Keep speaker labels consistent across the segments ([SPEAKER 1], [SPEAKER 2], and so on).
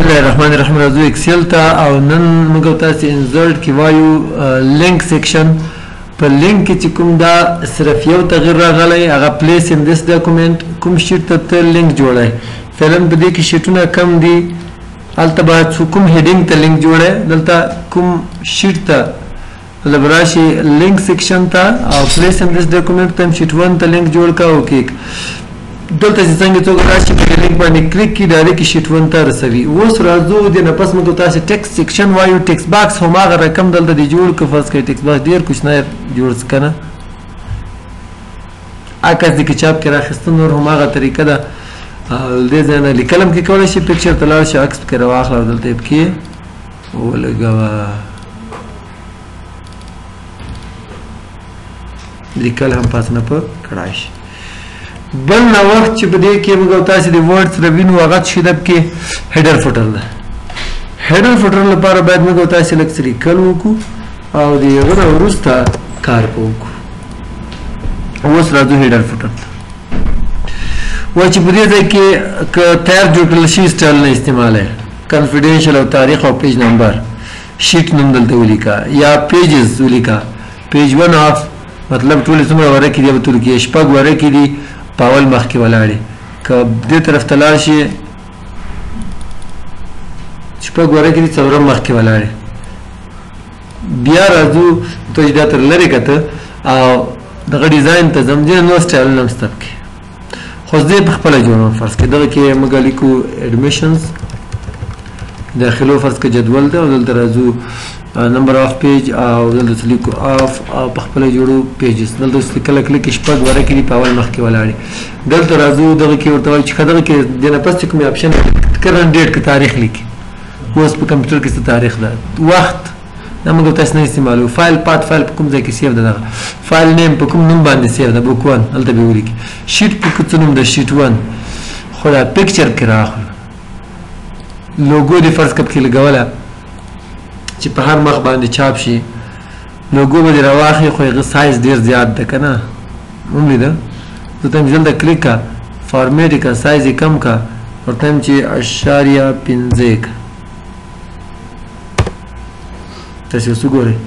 [SPEAKER 1] الله الرحمن الرحیم راځو ایکسل ته او نن موږ تاسو انسرټ کې وایو لینک سیکشن په لینک کې چې کوم دا صرف یو تغیر راغلی هغه پلیس ان دیس ډاکومنت کوم شیټ ته لینک جوړای فعلا په دې کې شیټونه کم دي هلته باید کوم هیډینګ ته لینک جوړای دلته کوم شیټ ته مطلب راشي لینک سیکشن ته او پلیس ان دیس ډاکومنت ته شیټ 1 ته لینک جوړ کا اوکې دلته چې څنګه څوک راشي په لینک باندې کلیک کړي ډایرکټ شیټ 1 ته رسوي اوس راځو د نه پس موږ تاسو ټیکست سیکشن وایو ټیکست باکس هم هغه رقم دلته دی جوړ ک فرض کړئ ټیکست باکس ډیر کوم نه جوړ سکنه اکه د کچاب کې راخستون نور هم هغه طریقه ده دې ځنه لیکلم کې کولای شي پکچر تلل شي عکس کې راوخله دلته کې ولګوا لیکل هم پاس نه په کړای شي بل نو وخت چې په دې کې موږ تاسو د ورډز روینو هغه شیدب کې هیډر فوټر ده هیډر فوټر لپاره باید موږ تاسو لکسري کل وکړو او د هغه وروسته کار وکړو اوس راځو هیډر فوټر و چې په دې ځای کې ک تیار جوړ کړل شي سټایل نه استعمال ہے کانفیډنشل او تاریخ او پیج نمبر شیټ نوم دلته ولیکا یا پیجز ولیکا پیج 1 اف مطلب ټول څومره ورکې دی په ټول کې شپږ ورکې دي پاول مخ کې ولاړې که دې طرف ته لاړ شي شپږ ورکې دي څلورم مخ کې ولاړې بیا راځو ته چې دا تر لرې کته او دغه ډیزاین ته ځم ځینې نور سټایل هم شته پکې خو زه یې پخپله جوړوم فرض کړئ دغه کې موږ لیکو ایډمیشنز داخلو فرض کړئ جدول ده او دلته راځو نمبر اف پیج او دلته لیکو اف او پخپل جوړو پیجز دلته کله کلیک شپږ ورکې دی په اول مخ کې ولاړې دلته راځو دغه کې ورته چې خدای کې دنه پس کوم اپشن کرنٹ ډیټ کې تاریخ لیکي اوس په کمپیوټر کې څه تاریخ ده وخت دا موږ تاسو نه استعمالو فایل پات فایل په کوم ځای کې سیو ده فایل نیم په کوم نوم باندې سیو ده بوک 1 دلته به ولیکي شیټ په کوم نوم ده شیټ 1 خو دا پکچر کې راغله لوګو دی فرض کپ کې لګوله چې په هر مخ باندې چاپ شي لوګو به راواخي خو هغه سایز ډیر زیات ده کنه عمرې ده ته تم جلد کلیک کا فارمیټ کا سایز کم کا ورته چې اشاریه 5 تاسو وګورئ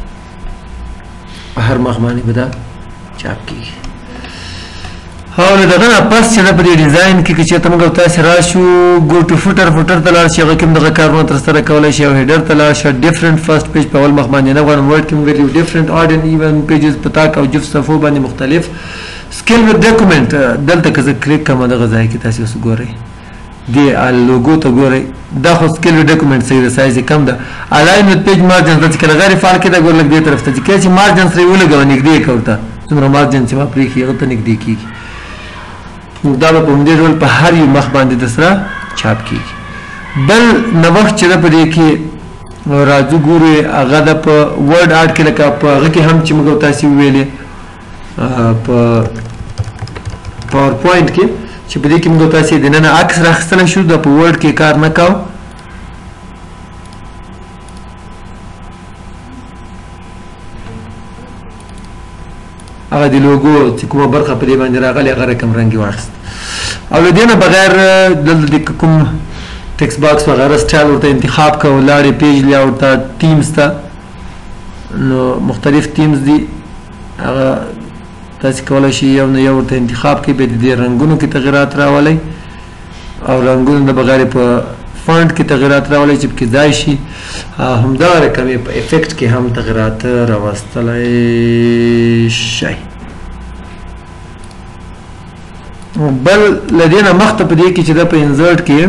[SPEAKER 1] په هر مخ باندې به دا چاپ کیږي او دغه نه پس چې په دې ډیزاین کې چې ته موږ تاسو راشو ګو ټو فوټر ته لاړ شي هغه کوم دغه کارونه تر سره کولای شي او هیډر ته لاړ شي ډیفرنٹ فرست پیج په اول مخ باندې نه غواړم ورډ کې موږ ویلو ډیفرنٹ اډ ان ایون پیجز پتا کا او جف صفو باندې مختلف سکیل وذ ډاکومنٹ دلته که کلیک کوم دغه ځای کې تاسو وګورئ دی لوګو ته ګورئ دا خو سکیل وذ ډاکومنٹ صحیح ده سایز کم ده الاین وذ پیج مارجن چې کله غیر فعال کې دا ګور لګ دې طرف ته چې مارجن سره ولګو نږدې کوته څومره مارجن چې ما پرې کې هغه ته نږدې کیږي دا په دې ډول په هر یو مخ باندې د سره چاپ کیږي بل نوښت چې په دې کې راځو ګورو هغه د په ورډ آرټ کې لکه په هغه کې هم چې موږ تاسو ویلې په پاور پوینټ کې چې په دې کې موږ تاسو د نن عکس راخستل شو د په ورډ کې کار نه کاو هغه د لوګو چې کومه برخه په دې باندې راغلی هغه رقم رنګي واخیست او له دې نه بغیر دلته د کوم ټیکست باکس وغیره سټایل ورته انتخاب کوو لاړې پیج لیاوټ ته ټیمز ته نو مختلف ټیمز دي هغه تاسو کولی شئ یو نه یو ورته انتخاب کړئ بیا د دې رنګونو کې تغیرات راولئ او رنګونو نه بغیر په فونټ کې تغیرات راولئ چې پکې ځای شي همدغه رقم یې په افیکټ کې هم تغیرات راوستلی شئ بل له دې نه مخته په دې کې چې دا په انزرټ کې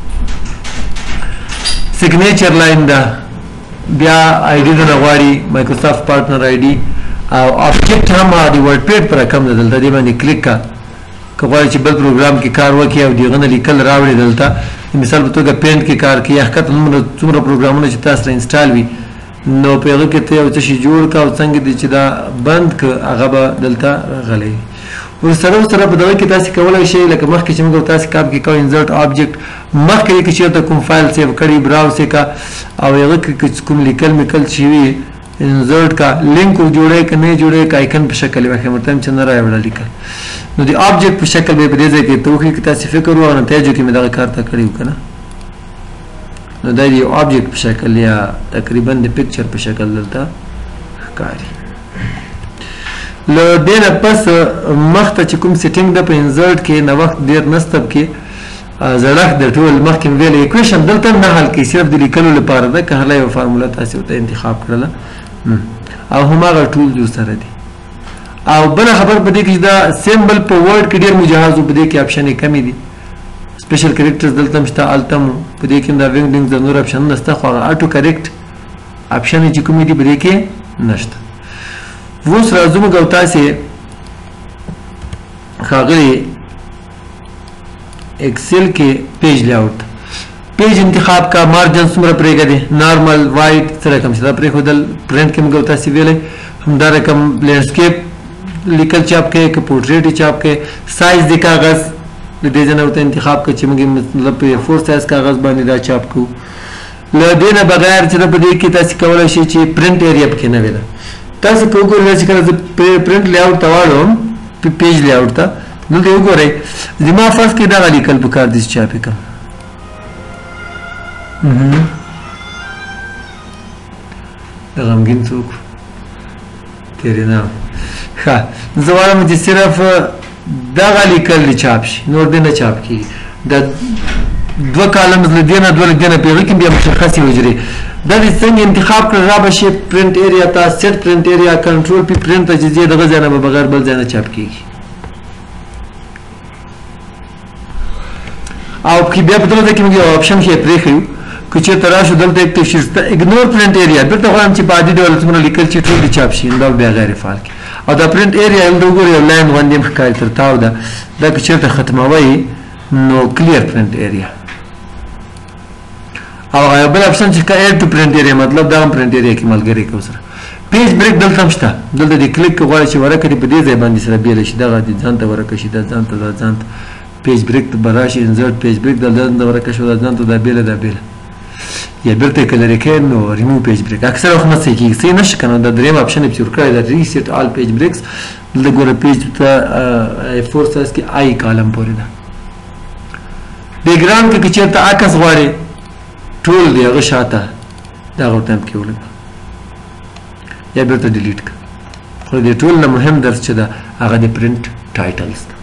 [SPEAKER 1] سیګنیچر لاین ده بیا آی ډي دونه غواړي مایکروسافټ پارټنر آی ډي او آبجیکټ هم د ورډ پیډ پر رقم ده دلته دې باندې کلیک کا که غواړي چې بل پروګرام کې کار وکړي او دغه نه لیکل راوړي دلته مثال په توګه پینټ کې کار کوي حقیقت څومره پروګرامونه چې تاسو انسټال وي نو په هغه کې ته یو څه جوړ کا او څنګه دي چې دا بند ک هغه به دلته راغلی ورسره په دغه کې تاسو کولای شئ لکه مخکې چې موږ تاسو کار کې کوو انسرټ آبجیکټ مخکې کې چې ته کوم فایل سیو کړی براوز کا او هغه کې کوم لیکل میکل شي وي انسرټ کا لینک جوړه ک نه جوړه کا آیکن په شکل واخې مرتم چې نه راوړل لیکل نو د آبجیکټ په شکل به په دې ځای کې توخی کې تاسو فکر وو نتایج کې مې دغه کار ته کړیو کنه نو دا د یو آبجیکټ په شکل یا تقریبا د پکچر په شکل دلته ښکاري. له دې نه پس مخته چې کوم سیټینګ ده په انزرټ کې نوښت ډېر نسته کې زړښت د ټول مخکې مې ویل ایکویشن دلته نه حل کوي صرف د لیکلو لپاره ده که هله یوه فارموله تاسې ورته انتخاب کړله او هماغه ټول جو سره دي. او بله خبر په دې کې چې دا سیمبل په ورډ کې ډېر مجهز و په دې کې اپشنې کمې دي سپیشل کریکټرز دلته هم شته هلته هم په دې کې هم دا وینګ د نور اپشنونه شته خو هغه اټو کریکټ اپشنې چې کومې دي په دې کې نشته. اوس راځو موږ او تاسې ښاغلي ایکسل کې پیج لیاوټ پیج انتخاب کا مارجن څومره پرېږدي نارمل وایټ څه رقم چې دا پرېښودل پرنټ کې موږ او تاسې ویلی همدا رقم لینډسکیپ لیکل چاپ کوي که پورټریټ یې چاپ کوي سایز د کاغذ د دې ځای نه ورته انتخاب کړه چې موږ مطلب په 4 سایز کاغذ باندې دا چاپ کوو. له دې نه بغیر چې په دې کې تاسې کولی شئ چې پرنټ ایریا پکې نه وي ده تاسې که وګورئ چې کله زه پرنټ لیاوټ ته واړوم پیج لیاوټ ته دلته وګورئ زما فرض کې دغه لیکل پکار دي چې چاپ یې کړم د غمګین څوک تیرې نه ښه زه وایم چې صرف دغه لیکل دې چاپ شي نور دې نه چاپ کېږي د دوه کالمز له دې نه دوه له دې نه په هغې کې بیا مشخصې حجرې دا دې څنګه انتخاب کړه را به شي پرنټ ایریا ته سیټ پرنټ ایریا کنټرول پی پرنټ ته چې ځې دغه ځای نه به بغیر بل ځای نه چاپ کېږي او کې بیا په دغه ځای کې موږ یو اپشن ښې پرېښیو که چېرته راشو دلته یک تشخیص ته اګنور پرنټ ایریا دلته غواړم چې په عادي ډول څومره لیکل چې ټول دې چاپ شي دا بیا غیر فعال کړي او دا پرنټ ایریا دلته وګورئ یو لاین غوندې هم ښکاري تر تاو ده دا که چېرته ختموئ نو کلیر پرنټ ایریا او بل اپشن چې اډ ټو پرنټ ایریا مطلب دا هم پرنټ ایریا کې ملګری کوي سره پیج بریک دلته هم شته دلته دې کلیک غواړئ چې ورکه دې په دې ځای باندې سره بیله شي دغه دې ځان ته ورکه شي دا ځان ته دا ځان ته پیج بریک ته به راشي انزرټ پیج بریک دا ځان ته ورکه شو دا ځان ته دا بیله دا بیله یا بیرته که لرې کوې نو ریموو پیج بریک اکثره وخت نه صحیح کېږي صحیح نه شي که نه دا درېیم اپشن یې پسې ورکړی دا ریسیټ آل پیج بریکس دلته ګوره پیج ته 4 سایز کې آی کالم پورې ده بیکګراونډ کې که چېرته عکس غواړې ټول دی هغه شاته دغه ورته هم پکې ولګوه یا بیرته ډیلیټ کړه خو د ټول نه مهم درس چې ده هغه د پرنټ ټایټلز ده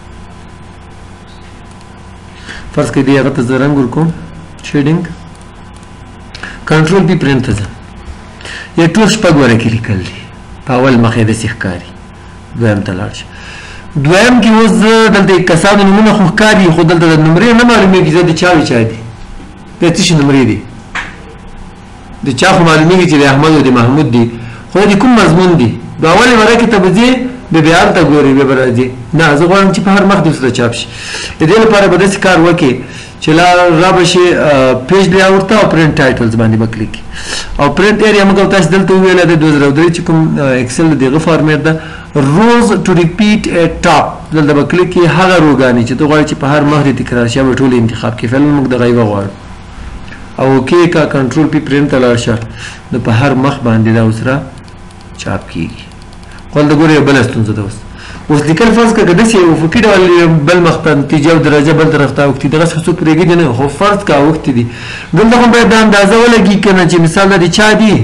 [SPEAKER 1] فرض کړئ دې هغه ته زه رنګ ورکوم شیډینګ کنټرول پی پرنټ ته ځم یا ټول شپږ ورقې لیکل دي په اول مخ یې داسې ښکاري دویم ته لاړ شه دویم کې اوس زه دلته کسانو نومونه خو ښکاري خو دلته د نمرې نه معلومېږي چې دا د چا وي چا دي دا څه شي نمرې دي د چا خو معلومېږي چې د احمد او د محمود دي خو د کوم مضمون دي د اولې ورقې ته به ځې بیا بیا هلته ګورې بیا به راځې نه زه غواړم چې په هر مخ دې ورسره چاپ شي د دې لپاره به داسې کار وکړې چې را به شي پیج لیاوټ ته او پرنټ ټایټلز باندې به کلیک او پرنټ ایریا موږ تاسو دلته وویله د 2003 چې کوم ایکسل د دغه فارمیټ ده روز ټو ریپیټ ایټ ټاپ دلته به کلیک کړې هغه روګانې چې ته غواړې چې په هر مخ دې تکرار شي به ټول انتخاب کړي فعلا موږ دغه یوه غواړو او اوکې کا کنټرول پی پرنټ ته لاړ شه نو په هر مخ باندې دا اوسره چاپ کېږي خو دلته ګورې یو بله ستونزه ده اوس لیکل فرض کړه که داسې افقي ډول بل مخ ته نتیجه او درجه بل طرف ته اوښتي دغسې څوک پرېږدي نه خو فرض که اوښتي دي دلته خو باید دا اندازه ولګي که نه چې مثال دا د چا دي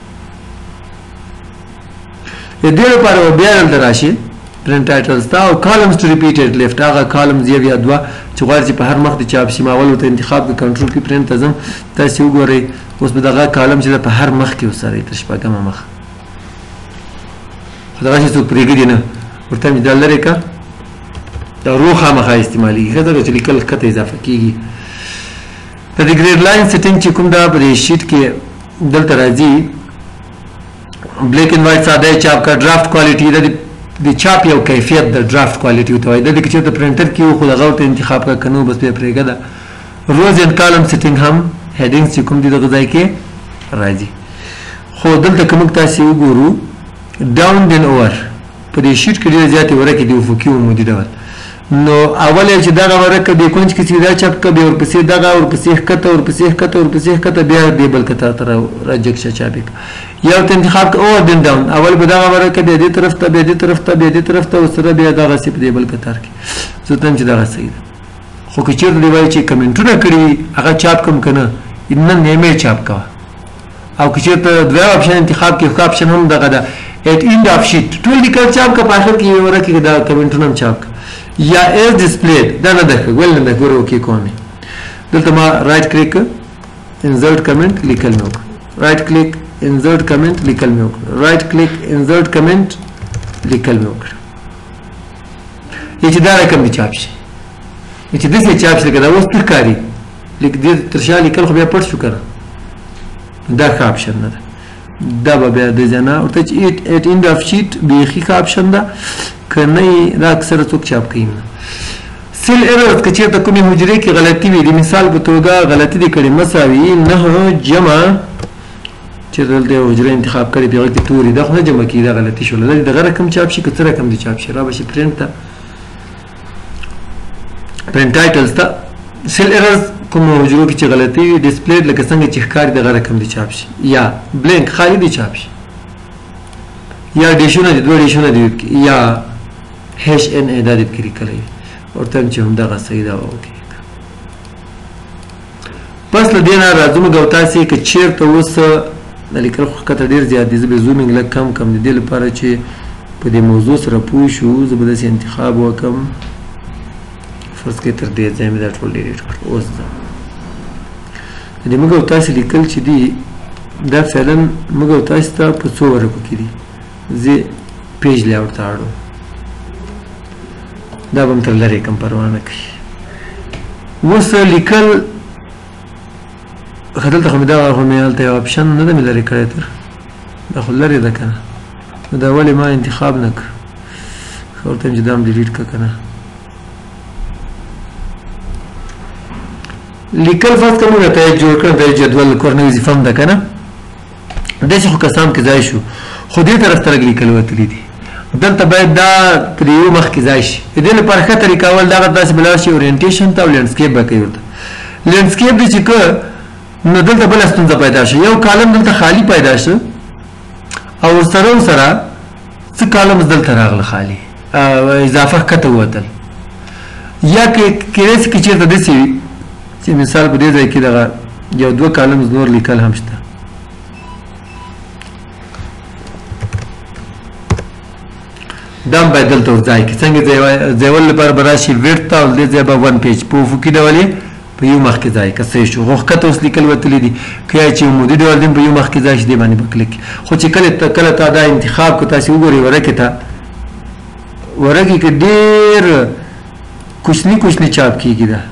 [SPEAKER 1] د دې لپاره به بیا دلته راشي پرنټ ټایټلز ته او کالمز ټو ریپیټډ لیفټ هغه کالمز یو یا دوه چې غواړي چې په هر مخ د چاپ شي ما اول ورته انتخاب کړه کنټرول پی پرنټ ته ځم تاسې وګورئ اوس به دغه کالم چې ده په هر مخ کې وسره تر شپږمه مخ خو دغسې څوک پرېږدي نه ورته مې دا لرې کړه دا رو خامخا استعمالېږي ښه ده چې لیکل ښکته اضافه کېږي د دې ګریډ لاین سیټینګ چې کوم دا په دې شیټ کې دلته راځي بلیک اینډ وایټ ساده چاپ کا ډرافټ کوالټي د چاپ یو کیفیت د ډرافټ کوالټي ورته وایي د دې کې چېرته پرنټر کې وو خو دغه ورته انتخاب کړه که نه بس بیا پرېږده روز اینډ کالم سیټینګ هم هیډینګز چې کوم دي دغه ځای کې راځي خو دلته که موږ تاسې وګورو ډاون دین اوور په دې شیټ کې ډېرې زیاتې ورقې دي افقي عمودي ډول نو اول یې چې دغه ورقه دې کونج کې چې دا چاپ کړه بیا ورپسې دغه ورپسې ښکته ورپسې ښکته ورپسې ښکته بیا دې بل کتار ته راجګ شه چاپ یې کړه یا ورته انتخاب کړه اوور دین ډاون اول به دغه ورقه بیا دې طرف ته بیا دې طرف ته بیا دې طرف ته ورسره بیا دغسې په دې بل کتار کې زه ته چې دغه صحیح ده خو که چېرته دې وایي چې کمنټونه کړي وي هغه چاپ کړم که نه نن نیمه چاپ کوه او که چېرته دویم اپشن انتخاب کې ښه اپشن هم دغه ده ایٹ اینډ آف شیټ ټول لیکل چاپ که په آخر کې یې ورکړي دا کمنټونه هم چاپ که یا ایز ډسپلیډ دا نه ده ښه ولې نه ده ګوره اوکې کوم مې دلته ما رایټ کلیک انزرټ کمنټ لیکل مې وکړه رایټ کلیک انزرټ کمنټ لیکل مې وکړه رایټ کلیک انزرټ کمنټ لیکل مې وکړه چې دا رقم دې چاپ شي چې داسې چاپ شي لکه دا اوس ښه ښکاري دې تر شا لیکل خو بیا پټ شو که نه دا ښه اپشن نه ده دا به بیا د ځای نه ورته چې ایټ اینډ آف شیټ بیخي ښه اپشن ده که نه یې دا اکثره څوک چاپ کوي نه سیل ایررز که چېرته کومې حجرې کې غلطي وي د مثال په توګه غلطي دې کړې مساوي 9 جمع چېرته دلته یو حجره انتخاب کړې په هغه کې تورې دا خو نه جمع کېږي دا غلطي شوله دا دغه رقم چاپ شي که څه رقم دې چاپ شي را به شي پرنټ ته پرنټ ټایټلز ته سیل ایررز کومو حجرو کې چې غلطي وي ډسپلیډ لکه څنګه چې ښکاري دغه رقم دې چاپ شي یا بلینک خالي دې چاپ شي یا ډیشونه دي دوه ډیشونه دي یا هیش ان ای دا دې پکې لیکلی وي ورته هم چې همدغه صحیح ده وکړي پس له دې نه راځو موږ او تاسې که چېرته اوس د لیکل خو ښکته ډېر زیات دي زه به زومینګ لږ کم د دې لپاره چې په دې موضوع سره پوه شو زه به داسې انتخاب وکړم فرض کړئ تر دې ځای مې دا ټول ډیلیټ کړ اوس ده د موږ او تاسې لیکل چې دي دا فعلا موږ او تاسې ته په څو ورقو کې دي زه پیج لیاوټ ته اړوم دا به م تر لرې کم پروا نه کوي اوس لیکل ښه دلته خو مې دغه خو مې هلته یو اپشن نه ده مې لرې کړی تر دا خو لرې ده که نه نو دا ولې ما انتخاب نه کړ ښه ورته یم چې دا هم ډیلیټ کړه که نه لیکل فرض کړه موږ ته جوړ کړه د جدول کورنۍ وظیفه هم ده که نه داسې خو کسان کې ځای شو خو دې طرف ته لږ لیکل وتلي دي دلته باید دا تر یو مخکې ځای شي د دې لپاره ښه طریقه اول دغه داسې به لاړ شي اورینټیشن ته او لینډسکیپ به کوي ورته لینډسکیپ دی چې که نو دلته بله ستونزه پیدا شي یو کالم دلته خالي پیدا شو او ورسره څه کالمز دلته راغله خالي اضافه ښکته ووتل یا کیدای شي که چېرته داسې وي چې مثال په دې ځای کې دغه یو دوه کالمز نور لیکل هم شته دا هم باید دلته ورځای کړي څنګه ځایول لپاره به راشي ویډ ته او دې ځای به ون پیج په افقي ډول یې په یو مخ کې ځای که صحیح شو خو ښکته اوس لیکل وتلي دي که یا چې عمودي ډول دي په یو مخ کې ځای شي دې باندې به کلیک خو چې کله تا دا انتخاب که تاسې وګورئ ورقې ته ورقې کې ډېر کوچني چاپ کېږي دا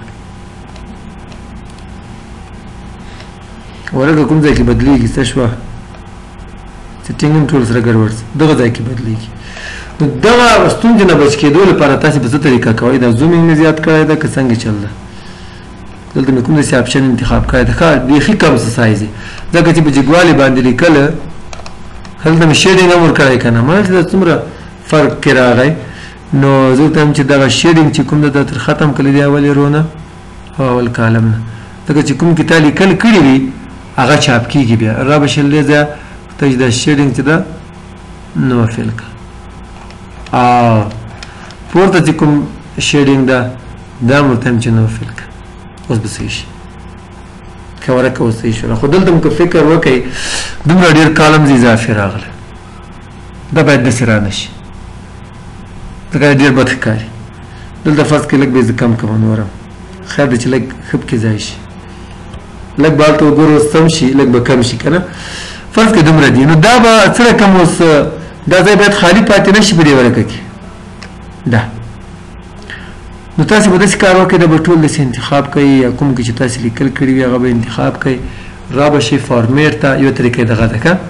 [SPEAKER 1] ورقه کوم ځای کې بدلېږي څه شوه سیټینګ هم ټول سره ګډوډ دغه ځای کې بدلېږي نو دغه ستونزې نه بچ کېدو لپاره تاسې په څه طریقه کوئ دا زومینګ مې زیات کړی ده که څنګه چل ده دلته مې کوم داسې اپشن انتخاب کړی ده ښه بیخي کم څه سایز ځکه چې په جګوالي باندې لیکله هلته مې شیډینګ هم ورکړی که نه مالې دا څومره فرق کې راغی نو زه ورته وایم چې دغه شیډینګ چې کوم ده دا تر ختم کړی دی اولې رو نه او اول کالم نه ځکه چې کوم کې تا لیکل کړي وي هغه چاپ کېږي بیا را به شل دی ځای ته چې دا شیډینګ چې ده نو فیل کړه او پورته چې کوم شیډینګ ده دا هم ورته یم چې نو فیل کړه اوس به صحیح شي که ورقه اوس صحیح شوله خو دلته مو که فکر وکئ دومره ډېر کالمز اضافي راغله دا باید داسې را نه شي ځکه ډېر بد ښکاري دلته فرض کړئ لږ به یې زه کم کوم نور هم خیر دی چې لږ ښه پکې ځای شي لږ به هلته وګورو اوس سم شي لږ به کم شي که نه فرض کړئ دومره دي نو دا به څه رقم اوس دا ځای باید خالي پاتې نه شي په دې ورقه کې دا نو تاسې به داسې کار وکړئ دا به ټول داسې انتخاب کوئ یا کوم کې چې تاسې لیکل کړي وي هغه به انتخاب کوئ را به شئ فارمیټ ته یو طریقه دغه ده که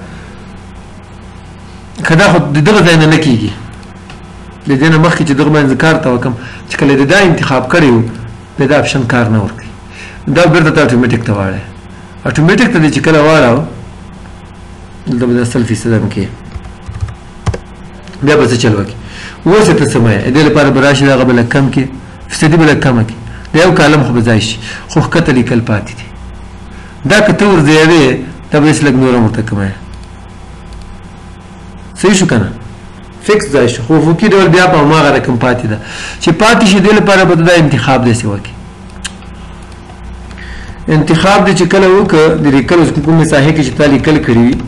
[SPEAKER 1] دا خو د دغه ځای نه نه کېږي د دې نه مخکې چې دغه باندې کار ته وکړم چې کله د دا انتخاب کړی وو د دا اپشن کار نه ورکوي دا بیرته ته اټومیټک ته واړی اټومیټک ته دې چې کله واړو دلته به دا 100% هم کې بیا به څه چل وکړي اوس یې ته څه مه یې دې لپاره به راشي هغه به لږ کم کړي فیصدي به لږ کمه کړي د یو کالم خو به ځای شي خو ښکته لیکل پاتې دي دا که ته ورځایوې دا به داسې لږ نور هم ورته کمه یې صحیح شو که نه فکس ځای شو خو افقي ډول بیا په هماغه رقم پاتې ده چې پاتې شي دې لپاره به دا انتخاب داسې وکړي انتخاب دې چې کله وکړه د لیکلو کومې ساحې کې چې تا لیکل کړي وي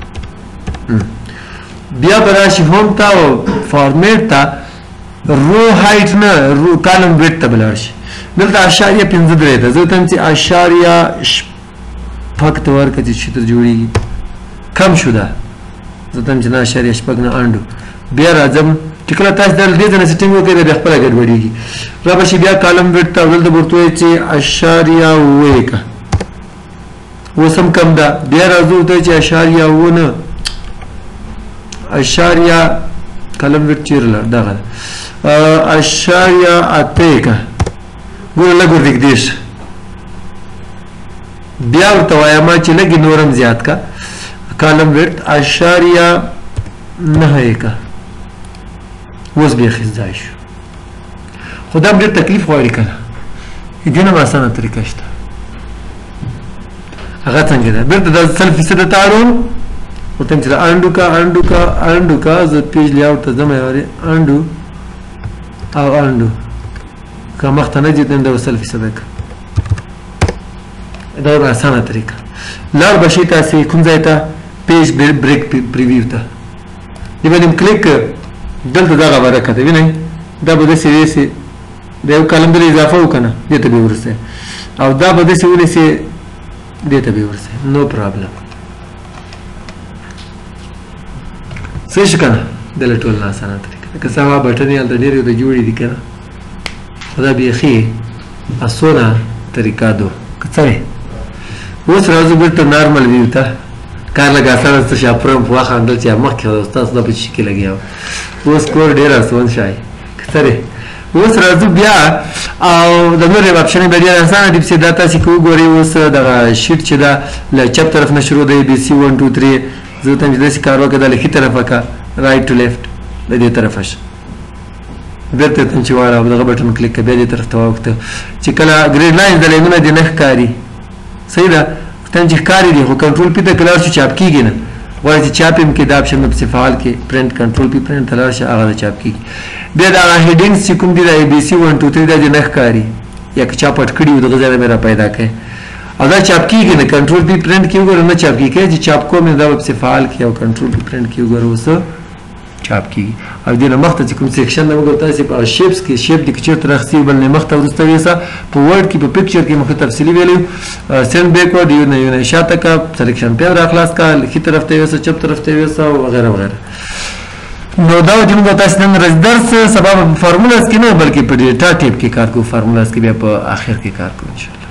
[SPEAKER 1] بیا به راشي هوم ته او فارمیټ ته رو هایټ نه رو کالم ویډ ته به لاړ شي دلته اشاریه 15 درې ده زه ته هم چې اشاریه شپږ ته ورکړه چې شتر جوړېږي کم شو ده زه ته هم چې نه اشاریه شپږ نه انډو بیا راځم چې کله تاسو دلته دې ځنه سیټینګ وکړئ بیا خپله ګډوډېږي را به شي بیا کالم ویډ ته دلته به ورته وایي چې اشاریه اووه یې کړه اوس هم کم ده بیا راځو ورته چې اشاریه اووه نه اشاریه کالم ویډ چیرې لاړ دغه ده اشاریه اته یې کړه ګوره لږ ورنږدې شه بیا ورته وایم چې لږ نور هم زیات کا کالم ویډ اشاریه نهه یې کا اوس بیخي ځای شو خو دا ډېر تکلیف غواړي که نه دې نه هم اسانه طریقه شته هغه څنګه ده بېرته دا 100% ته اړوم ورته یم چې دا انډو کا زه پیج لیاوټ ته ځم یوارې انډو او انډو که مخته نه ځي دا 100% که دا اسانه طریقه لاړ به شي تاسې کوم ځای ته پیج بریک پریویو ته دې باندې کلیک دلته دغه برکه ده وینئ دا به داسې ویسې د یو کالم بل اضافه وکړه نه دې ته به یې ورسئ او دا به داسې ونیسئ دې ته به یې ورسئ نو پرابلم صحیح شو که نه دله ټول نه اسانه طریقه لکه څه هغه بټن یې هلته ډېر د جوړې دي که نه خو دا بیخي اسونه طریقه دو که څه وې اوس راځو بېرته نارمل ویو ته کار لږ اسانه څه شي اپرم په وخندل چې مخکې ستاسو دا په چي کې لګیا وه اوس کور ډېر اسون شای که څه دی اوس راځو بیا او د نورې اپشنې بیا ډېر اسانه دي پسې دا تاسې که وګورئ اوس دغه شیټ چې ده له چپ طرف نه شروع دی بي سي 1 2 3 زه ته چې داسې کار وکړه دا له ښي طرفه که رایټ ټو لیفټ د دې طرفه شه بېرته ته چې واړه دغه بټن کلیک کړه بیا دې طرف ته واوښته چې کله ګریډ لاینز د لینونه دې نه ښکاري صحیح ده ورته چې ښکاري دي خو کنټرول پي ته که لاړ شو چاپ کېږي نه غواړي چې چاپ هم کې دا اپشن مې پسې فعال کې پرنټ کنټرول پي پرنټ ته لاړ شه هغه د چاپ کېږي بیا د هغه هیډینګز چې کوم دي د اے بي سي 1 2 3 دا دې نه ښکاري یا که چا پټ کړي وي دغه ځای نه مې را پیدا کړی او دا چاپ کېږي نه کنټرول پي پرنټ کې وګوره نه چاپ کېږي چې چاپ کوم دا به پسې فعال کړي او کنټرول پي پرنټ کې وګوره اوس چاپ کېږي او دې نه مخته چې کوم سیکشن نه وګوره تاسې په شیپس کې شیپ دې که چېرته راخیستي بل نه مخته وروسته ویسه په ورډ کې په پکچر کې مخکې تفصیلي ویلی سینډ بیکورډ یو نه شاته کا سلیکشن پین راخلاص کا ښي طرف ته یوسه چپ طرف ته یوسه وغیره وغیره نو دا چې موږ تاسې نن ورځ درس سبا په فارمولاز کې نه بلکې په ډیټا ټیپ کې کار کوو فارمولاز کې بیا په آخر کې کار کوو انشاءالله